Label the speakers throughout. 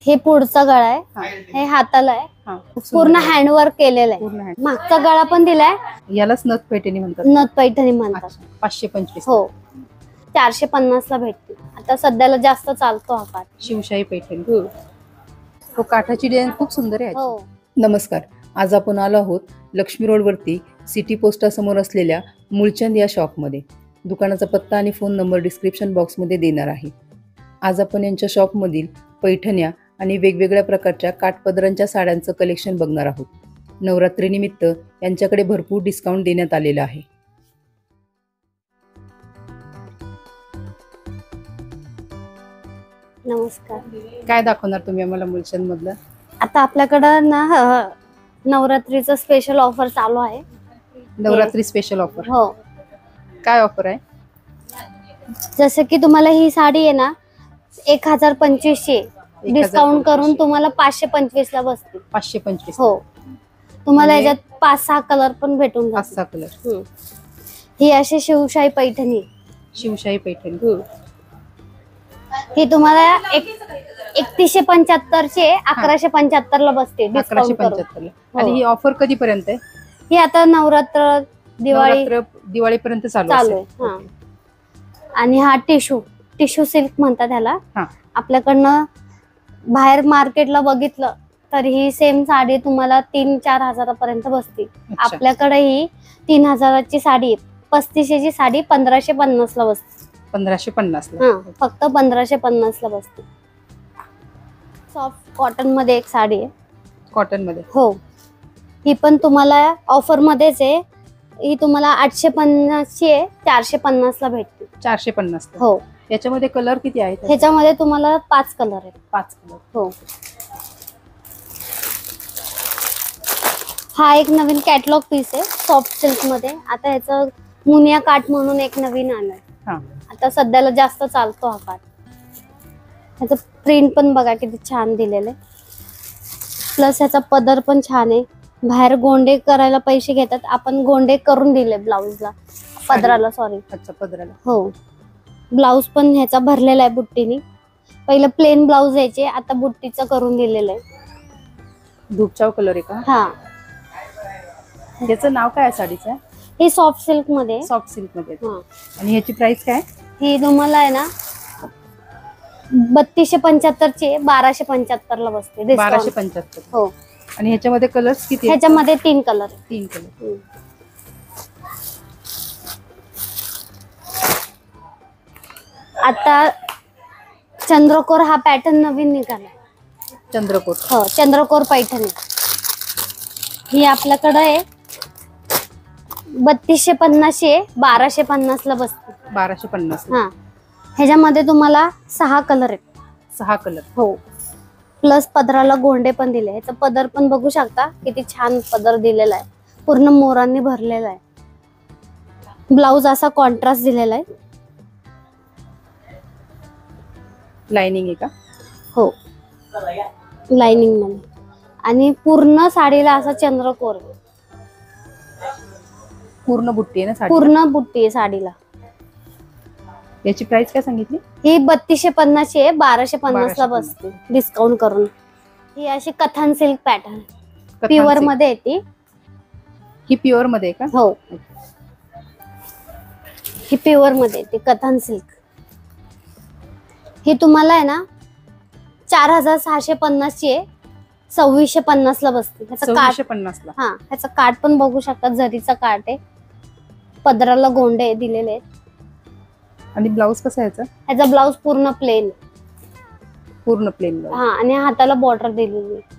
Speaker 1: हे पुढचा गळा आहे, हे हाताला आहे, पूर्ण हँडवर्क केलेलं आहे. मागचा गळा पण दिलाय,
Speaker 2: यालाच नथ पैठणी म्हणतात.
Speaker 1: नथ पैठणी म्हणतात.
Speaker 2: 525.
Speaker 1: हो, 450 ला भेटते. आता सध्याला जास्त चालतो हा काठ.
Speaker 2: शिवशाही पैठणी. तो काठाची डिझाईन खूप सुंदर आहे.
Speaker 1: हो.
Speaker 2: नमस्कार, आज आपण आलो आहोत लक्ष्मी रोड वरती सिटी पोस्टासमोर असलेल्या मूळचंद या शॉपमध्ये. दुकानाचा पत्ता आणि फोन नंबर डिस्क्रिप्शन बॉक्समध्ये देणार आहे. आज आपण यांच्या शॉपमधील पैठण्या आणि वेगवेगळ्या प्रकारच्या काठपदरांच्या साड्यांचं कलेक्शन बघणार आहोत. नवरात्रीनिमित्त यांच्याकडे भरपूर डिस्काउंट देण्यात आलेला आहे.
Speaker 1: नमस्कार.
Speaker 2: काय दाखवणार तुम्ही आम्हाला मूळचंद मधलं?
Speaker 1: आता आपल्याकडं ना नवरात्रीचं स्पेशल ऑफर चालू आहे.
Speaker 2: Navratri special offer?
Speaker 1: हो.
Speaker 2: काय ऑफर आहे?
Speaker 1: जसं की तुम्हाला ही साडी आहे ना 1025 डिस्काउंट करून तुम्हाला 525 ला बसते.
Speaker 2: 525?
Speaker 1: हो. तुम्हाला याच्यात 5-6 कलर पण भेटून जातात.
Speaker 2: 5-6 कलर.
Speaker 1: ही अशी शिवशाही पैठणी.
Speaker 2: शिवशाही पैठणी.
Speaker 1: ही तुम्हाला 3175 चे 1175 ला बसते डिस्काउंट करून.
Speaker 2: 1175. आणि ही ऑफर कधीपर्यंत आहे?
Speaker 1: ही आता नवरात्र
Speaker 2: दिवाळीपर्यंत चालू
Speaker 1: आहे. आणि हा टिश्यू सिल्क म्हणतात ह्याला. आपल्याकडनं बाहेर मार्केटला बघितलं तर ही सेम साडी तुम्हाला 3-4 हजारापर्यंत बसते. आपल्याकडे ही 3000 ची साडी, 3500 ची साडी 1550 ला बसते.
Speaker 2: 1550 ला?
Speaker 1: फक्त 1550 ला बसते. सॉफ्ट कॉटन मध्ये एक साडी आहे.
Speaker 2: कॉटन मध्ये? हो.
Speaker 1: ही पण तुम्हाला ऑफर मध्येच आहे. ही तुम्हाला 850 ची आहे, 450 ला भेटते.
Speaker 2: 450?
Speaker 1: हो.
Speaker 2: याच्यामध्ये कलर किती आहेत?
Speaker 1: ह्याच्यामध्ये तुम्हाला 5 कलर आहेत.
Speaker 2: 5 कलर?
Speaker 1: हो. हा एक नवीन कॅटलॉग पीस आहे सॉफ्ट सिल्क मध्ये. आता ह्याचं मुनिया काठ म्हणून एक नवीन आलाय. आता सध्याला जास्त चालतो हा काठ. ह्याचं प्रिंट पण बघा किती छान दिलेलं आहे. प्लस ह्याचा पदर पण छान आहे. बाहेर गोंडे करायला पैसे घेतात, आपण गोंडे करून दिले ब्लाउजला, पदराला. सॉरी,
Speaker 2: अच्छा, पदराला.
Speaker 1: हो. ब्लाउज पण ह्याचा भरलेला आहे बुट्टीनी. पहिलं प्लेन ब्लाउज यायचे, आता बुट्टीचं करून दिलेलं आहे.
Speaker 2: धूपचाव कलर आहे का? हा. याचं नाव काय आहे साडीचं?
Speaker 1: ही सॉफ्ट सिल्क मध्ये.
Speaker 2: सॉफ्ट सिल्क मध्ये. आणि ह्याची प्राइस काय?
Speaker 1: ही तुम्हाला आहे ना 3275 ची 1275 ला बसते.
Speaker 2: 1275?
Speaker 1: हो.
Speaker 2: आणि ह्याच्यामध्ये कलर्स किती?
Speaker 1: ह्याच्यामध्ये 3 कलर.
Speaker 2: 3 कलर.
Speaker 1: आता चंद्रकोर हा पॅटर्न नवीन निघाला.
Speaker 2: चंद्रकोर?
Speaker 1: हो, चंद्रकोर पैठणी. ही आपल्याकडे आहे 3250 ची 1250 ला बसते.
Speaker 2: 1250?
Speaker 1: हा. ह्याच्यामध्ये तुम्हाला 6 कलर आहेत.
Speaker 2: 6 कलर? हो.
Speaker 1: प्लस पदराला गोंडे पण दिले. ह्याचा पदर पण बघू शकता किती छान पदर दिलेला आहे, पूर्ण मोरांनी भरलेला आहे. ब्लाउज असा कॉन्ट्रास्ट दिलेला आहे.
Speaker 2: लाइनिंग आहे का?
Speaker 1: हो, लाइनिंग मध्ये. आणि पूर्ण साडीला असा चंद्रकोर.
Speaker 2: पूर्ण बुट्टी आहे ना साडी?
Speaker 1: पूर्ण बुट्टी आहे साडीला.
Speaker 2: याची प्राइस काय सांगितली?
Speaker 1: ही 3250 ची आहे, 1250 ला बसते डिस्काउंट करून. ही अशी कथन सिल्क पॅटर्न प्युअर मध्ये येते.
Speaker 2: ही प्युअर मध्ये आहे का?
Speaker 1: हो, ही प्युअर मध्ये येते कथन सिल्क. ही तुम्हाला आहे ना 4650 ची आहे, 2650 ला बसते. ह्याचा काठ
Speaker 2: 2650 ला?
Speaker 1: हा. ह्याचा काठ पण बघू शकता, जरीचा काठ आहे. पदराला गोंडे दिलेले आहेत.
Speaker 2: आणि ब्लाउज कसा आहे ह्याचा?
Speaker 1: ह्याचा ब्लाउज पूर्ण प्लेन.
Speaker 2: पूर्ण प्लेन?
Speaker 1: हा. आणि हाताला बॉर्डर दिलेली आहे.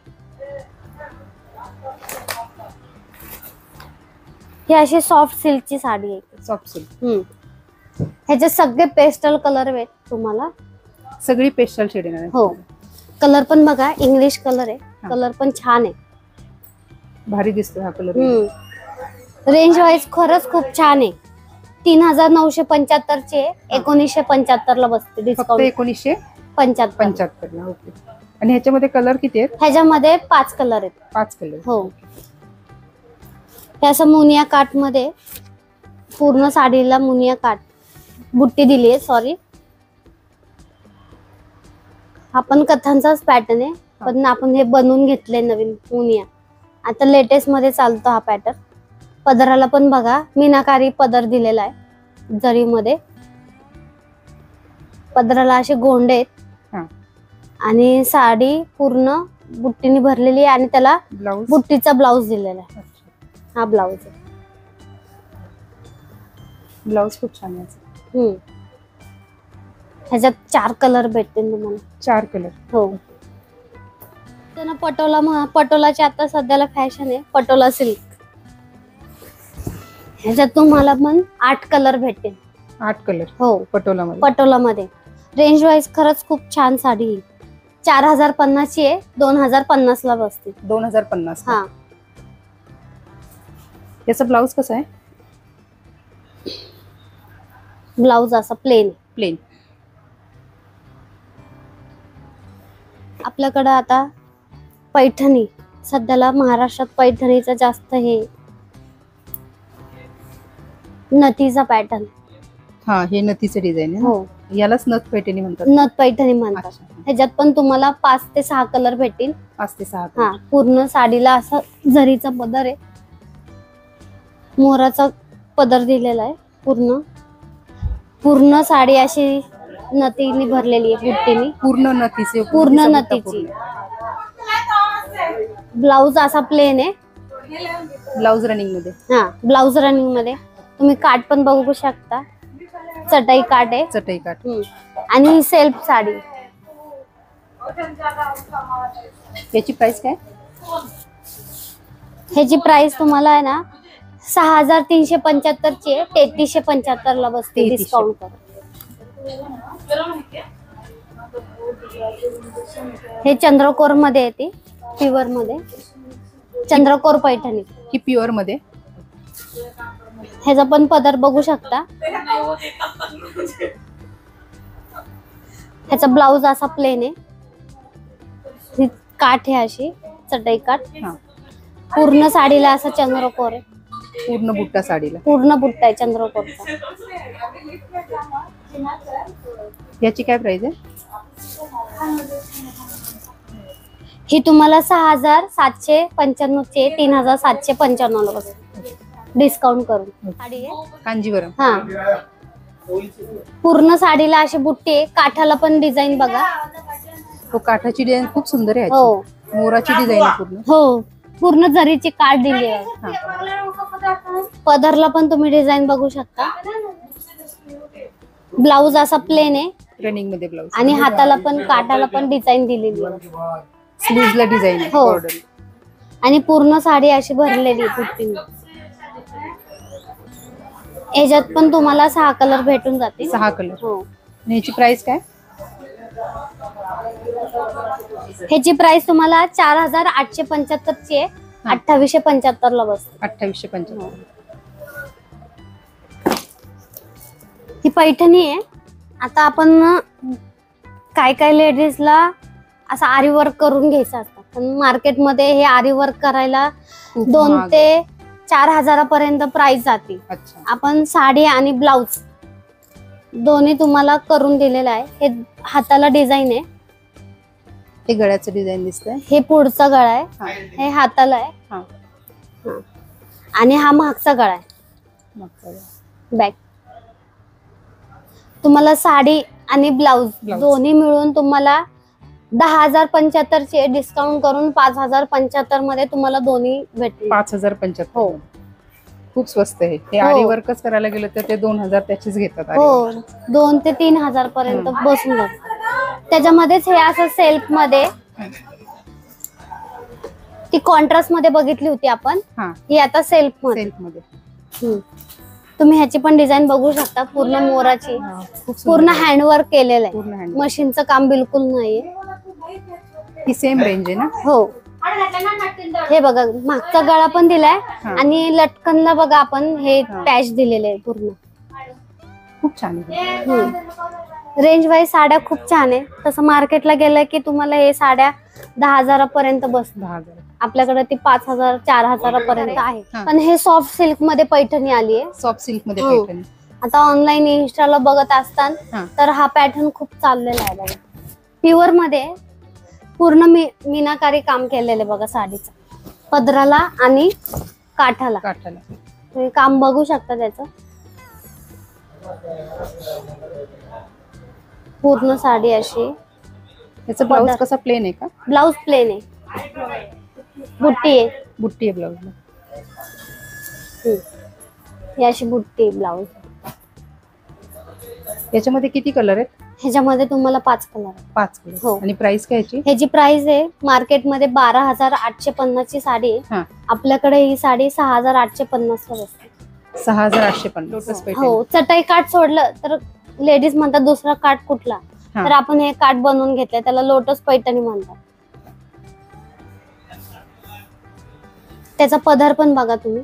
Speaker 1: ही अशी सॉफ्ट सिल्क ची साडी आहे.
Speaker 2: Soft silk?
Speaker 1: ह्याचे सगळे पेस्टल कलर आहेत तुम्हाला.
Speaker 2: सगळी पेस्टल शेड आहे?
Speaker 1: हो. कलर पण बघा, इंग्लिश कलर आहे. कलर पण छान आहे,
Speaker 2: भारी दिसतो हा कलर.
Speaker 1: रेंज वाईज खरंच खूप छान आहे. 3975 चे 1975 ला बसते डिस्काउंट.
Speaker 2: 1975 ला? ओके. आणि ह्याच्यामध्ये कलर किती आहेत?
Speaker 1: ह्याच्यामध्ये 5 कलर आहेत.
Speaker 2: 5 कलर?
Speaker 1: हो. हे असं मुनिया काठ मध्ये पूर्ण साडीला मुनिया काठ बुट्टी दिली आहे. सॉरी, हा पण कथांचाच पॅटर्न आहे, पण आपण हे बनवून घेतले नवीन मुनिया. आता लेटेस्ट मध्ये चालतो हा पॅटर्न. पदराला पण बघा मीनाकारी पदर दिलेला आहे जरीमध्ये. पदराला असे गोंडे आहेत
Speaker 2: हा.
Speaker 1: आणि साडी पूर्ण बुट्टीने भरलेली आहे आणि त्याला
Speaker 2: ब्लाऊज
Speaker 1: बुट्टीचा ब्लाऊज दिलेला आहे. हा ब्लाऊज आहे.
Speaker 2: ब्लाऊज खूप छान आहे.
Speaker 1: ह्याच्यात 4 कलर भेटतील तुम्हाला.
Speaker 2: 4 कलर.
Speaker 1: हो. तर पटोलाची आता सध्याला फॅशन आहे, पटोला सिल्क. ह्याच्यात तुम्हाला पण 8 कलर भेटतील.
Speaker 2: 8 कलर.
Speaker 1: हो,
Speaker 2: पटोलामध्ये.
Speaker 1: पटोलामध्ये रेंज वाईज खरंच खूप छान साडी आहे. 4050 ची आहे, 2050 ला बसते.
Speaker 2: 2050.
Speaker 1: हा.
Speaker 2: याचा ब्लाऊज कसा आहे?
Speaker 1: ब्लाऊज असा प्लेन.
Speaker 2: प्लेन.
Speaker 1: आपल्याकडं आता पैठणी, सध्याला महाराष्ट्रात पैठणीचा जास्त हे नथीचा पॅटर्न.
Speaker 2: हा, हे नथीचं डिझाईन आहे.
Speaker 1: हो,
Speaker 2: यालाच नथ पैठणी म्हणतात.
Speaker 1: नथ पैठणी म्हणतात. ह्याच्यात पण तुम्हाला 5 ते 6 कलर भेटतील.
Speaker 2: 5 ते 6.
Speaker 1: हा, पूर्ण साडीला असं जरीचा पदर आहे, मोराचा पदर दिलेला आहे. पूर्ण साडी अशी नथीने भरलेली आहे, बुट्टीने.
Speaker 2: पूर्ण नथीचे.
Speaker 1: पूर्ण नथीची. ब्लाऊज असा प्लेन आहे.
Speaker 2: ब्लाऊज रनिंग मध्ये.
Speaker 1: हा, ब्लाऊज रनिंग मध्ये. तुम्ही काठ पण बघू शकता, चटाई काठ आहे.
Speaker 2: चटई काठ.
Speaker 1: आणि सेल्फ साडी.
Speaker 2: याची प्राइस काय?
Speaker 1: ह्याची प्राइस तुम्हाला आहे ना 6375 ची आहे, 3375 ला बसते डिस्काउंट करून. हे चंद्रकोर मध्ये येते, प्युअर मध्ये. चंद्रकोर पैठणी
Speaker 2: ही प्युअर मध्ये.
Speaker 1: ह्याचा पण पदर बघू शकता. ह्याचा ब्लाऊज असा प्लेन आहे. ही काठ आहे अशी चटई काठ. पूर्ण साडीला असा चंद्रकोर आहे.
Speaker 2: पूर्ण बुट्टा साडीला.
Speaker 1: पूर्ण बुट्टा आहे चंद्रकोरचा.
Speaker 2: याची काय प्राइस आहे?
Speaker 1: ही तुम्हाला 6795 चे 3795 ला बसते डिस्काउंट करून. साडी आहे
Speaker 2: कांजीवरम.
Speaker 1: हा, पूर्ण साडीला अशी बुट्टी आहे. काठाला पण डिझाईन बघा.
Speaker 2: तो काठाची डिझाईन खूप सुंदर आहे.
Speaker 1: हो,
Speaker 2: मोराची डिझाईन आहे पूर्ण.
Speaker 1: हो, पूर्ण जरीची काठ दिली आहे. पदरला पण तुम्ही डिझाईन बघू शकता. ब्लाऊज असा प्लेन आहे
Speaker 2: रनिंग मध्ये ब्लाऊज.
Speaker 1: आणि हाताला पण काठाला पण डिझाईन दिलेली आहे.
Speaker 2: स्लीव्हजला डिझाईन आहे.
Speaker 1: हो.
Speaker 2: बॉर्डर.
Speaker 1: आणि पूर्ण साडी अशी भरलेली बुट्टीने. याच्यात पण तुम्हाला 6 कलर भेटून जातील.
Speaker 2: 6 कलर.
Speaker 1: हो.
Speaker 2: आणि याची प्राइस काय?
Speaker 1: ह्याची प्राइस तुम्हाला 4875 ची आहे, 2875 ला बसते.
Speaker 2: 2875.
Speaker 1: ही पैठणी आहे. आता आपण काय लेडीजला असं आरी वर्क करून घ्यायचं असतं, पण मार्केटमध्ये हे आरी वर्क करायला 2 ते 4 हजारापर्यंत प्राइस जाते. आपण साडी आणि ब्लाऊज दोन्ही तुम्हाला करून दिलेलं आहे. हे हाताला डिझाईन आहे.
Speaker 2: हे गळ्याचं डिझाईन दिसतंय.
Speaker 1: हे पुढचा गळा आहे. हे हाताला आहे. आणि हा मागचा गळा आहे. बॅक. तुम्हाला साडी आणि ब्लाऊज दोन्ही मिळून तुम्हाला 10,075 चे डिस्काउंट करून 5,075 मध्ये तुम्हाला दोन्ही भेटतील.
Speaker 2: 5,075.
Speaker 1: हो,
Speaker 2: खूप स्वस्त आहे. हे आरी वर्कच करायला गेलं तर ते 2,000 त्याचेच घेतात.
Speaker 1: हो, 2 ते 3,000 पर्यंत बसून जातात. त्याच्यामध्येच हे असं सेल्फ मध्ये ती कॉन्ट्रास्ट मध्ये बघितली होती आपण. ही आता सेल्फ मध्ये. तुम्ही ह्याची पण डिझाईन बघू शकता. पूर्ण मोराची, पूर्ण हँडवर्क केलेलं आहे. मशीनचं काम बिलकुल नाहीये.
Speaker 2: ही सेम रेंज आहे ना?
Speaker 1: हो. हे बघा मागचा गळा पण दिलाय आणि लटकनला बघा आपण हे पॅच दिलेले आहे पूर्ण.
Speaker 2: खूप छान आहे.
Speaker 1: रेंज वाईज साड्या खूप छान आहे. तसं मार्केटला गेलं की तुम्हाला हे साड्या 10,000 पर्यंत बसतात.
Speaker 2: 10,000.
Speaker 1: आपल्याकडे ती 5,000 4,000 पर्यंत आहे. पण हे सॉफ्ट सिल्क मध्ये पैठणी आली आहे.
Speaker 2: सॉफ्ट सिल्क मध्ये पैठणी.
Speaker 1: आता ऑनलाईन इन्स्टाला बघत असताना तर हा पॅटर्न खूप चाललेला आहे बघा. प्युअर मध्ये पूर्ण मीनाकारी काम केलेलं बघा साडीचं, पदराला आणि काठाला. तुम्ही काम बघू शकता त्याचं. पूर्ण साडी अशी.
Speaker 2: याचा ब्लाउज कसा प्लेन आहे का?
Speaker 1: ब्लाउज प्लेन आहे, बुट्टी आहे.
Speaker 2: बुट्टी आहे ब्लाउजला.
Speaker 1: ही अशी बुट्टी आहे ब्लाउज.
Speaker 2: याच्यामध्ये किती कलर आहेत?
Speaker 1: ह्याच्यामध्ये तुम्हाला 5 कलर आहे.
Speaker 2: 5 कलर.
Speaker 1: हो.
Speaker 2: आणि प्राइस काय याची?
Speaker 1: ह्याची प्राइस आहे मार्केटमध्ये 12,850 ची साडी आहे. आपल्याकडे ही साडी 6,850 ला बसते.
Speaker 2: 6,850. लोटस पैठणी.
Speaker 1: हो. चटाई काठ सोडलं तर लेडीज म्हणतात दुसरा काठ कुठला, तर आपण हे काठ बनवून घेतले, त्याला लोटस पैठणी म्हणतात. त्याचा पदर पण बघा तुम्ही,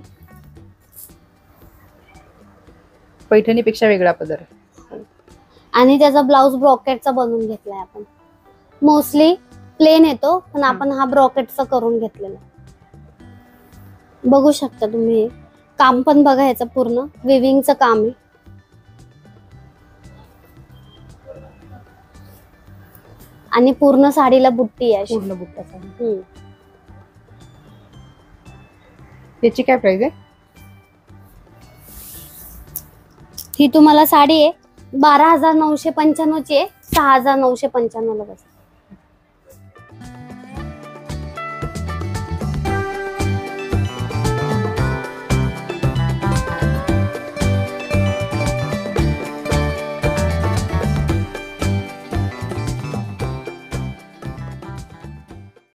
Speaker 2: पैठणीपेक्षा वेगळा पदर आहे.
Speaker 1: आणि त्याचा ब्लाउज ब्रॉकेटचा बनवून घेतलाय आपण. मोस्टली प्लेन येतो, पण आपण हा ब्रॉकेटचा करून घेतलेला. बघू शकता तुम्ही. काम पण बघा, याचं पूर्ण विविंगचं काम आहे. आणि पूर्ण साडीला बुट्टी आहे.
Speaker 2: पूर्ण बुट्टा साडी. त्याची काय प्राइस आहे?
Speaker 1: ही तुम्हाला साडी आहे 12,995 ची आहे, 6,995 ला बसते.